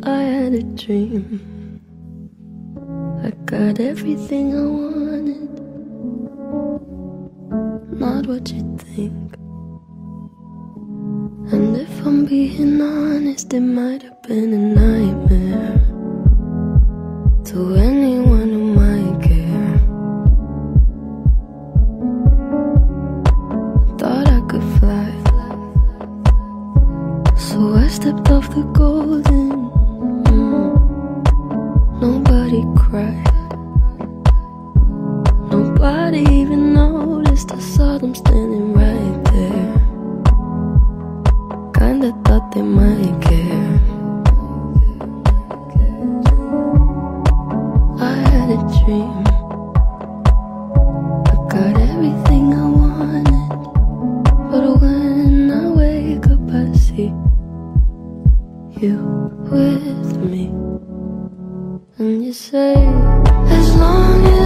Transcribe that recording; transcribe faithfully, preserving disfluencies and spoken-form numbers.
I had a dream. I got everything I wanted, not what you think. And if I'm being honest, it might have been a nightmare to anyone who might care. Thought I could fly, so I stepped off the golden. mm. Nobody cried, nobody even noticed. I saw them standing right there, kinda thought they might care. I had a dream, I got everything I wanted, but when I wake up I see you with me. And you say, as long as